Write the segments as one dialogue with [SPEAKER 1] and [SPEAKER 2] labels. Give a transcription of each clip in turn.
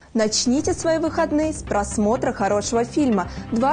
[SPEAKER 1] Начните свои выходные с просмотра хорошего фильма.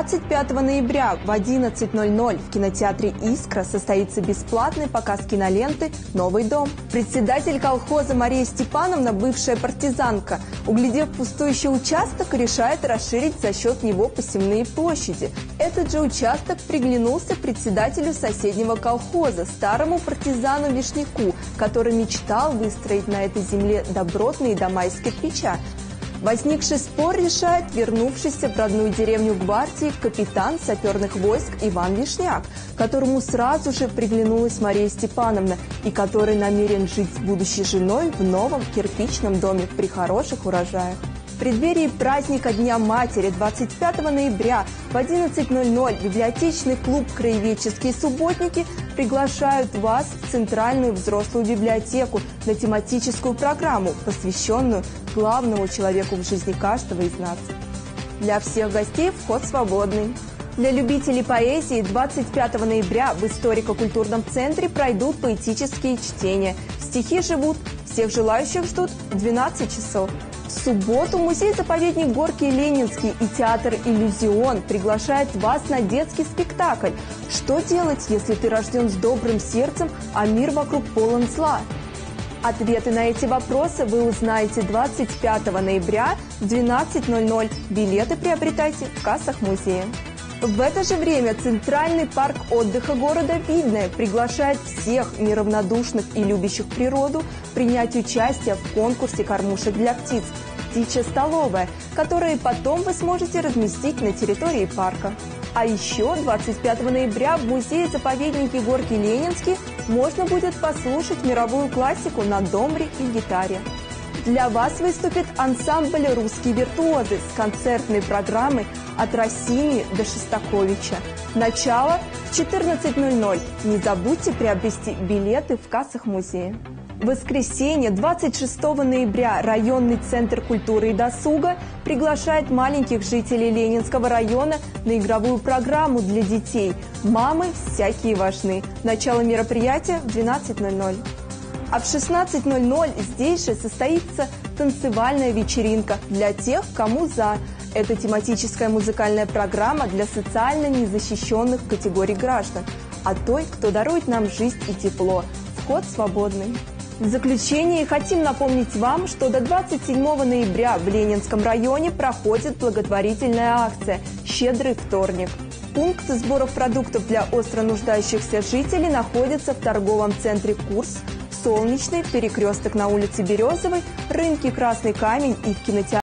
[SPEAKER 1] 25 ноября в 11:00 в кинотеатре «Искра» состоится бесплатный показ киноленты «Новый дом». Председатель колхоза Мария Степановна, бывшая партизанка, углядев пустующий участок, решает расширить за счет него посевные площади. Этот же участок приглянулся председателю соседнего колхоза, старому партизану Вишняку, который мечтал выстроить на этой земле добротные дома из кирпича. Возникший спор решает вернувшийся в родную деревню гвардии капитан саперных войск Иван Вишняк, которому сразу же приглянулась Мария Степановна и который намерен жить с будущей женой в новом кирпичном доме при хороших урожаях. В преддверии праздника Дня матери 25 ноября в 11:00 библиотечный клуб «Краеведческие субботники» приглашают вас в Центральную взрослую библиотеку на тематическую программу, посвященную главному человеку в жизни каждого из нас. Для всех гостей вход свободный. Для любителей поэзии 25 ноября в историко-культурном центре пройдут поэтические чтения. Стихи живут, всех желающих ждут в 12 часов. В субботу музей-заповедник Горки Ленинский и театр «Иллюзион» приглашает вас на детский спектакль «Что делать, если ты рожден с добрым сердцем, а мир вокруг полон зла?». Ответы на эти вопросы вы узнаете 25 ноября в 12:00. Билеты приобретайте в кассах музея. В это же время Центральный парк отдыха города Видное приглашает всех неравнодушных и любящих природу принять участие в конкурсе кормушек для птиц «Птичья столовая», которые потом вы сможете разместить на территории парка. А еще 25 ноября в музее-заповеднике Горки Ленинский можно будет послушать мировую классику на домбре и гитаре. Для вас выступит ансамбль «Русские виртуозы» с концертной программой от Россини до Шостаковича. Начало в 14:00. Не забудьте приобрести билеты в кассах музея. В воскресенье, 26 ноября, районный центр культуры и досуга приглашает маленьких жителей Ленинского района на игровую программу для детей «Мамы всякие важны». Начало мероприятия в 12:00. А в 16:00 здесь же состоится танцевальная вечеринка для тех, кому за. Это тематическая музыкальная программа для социально незащищенных категорий граждан, а той, кто дарует нам жизнь и тепло. Вход свободный. В заключение хотим напомнить вам, что до 27 ноября в Ленинском районе проходит благотворительная акция «Щедрый вторник». Пункт сбора продуктов для остро нуждающихся жителей находится в торговом центре «Курс», Солнечный, перекресток на улице Березовой, рынке Красный Камень и в кинотеатре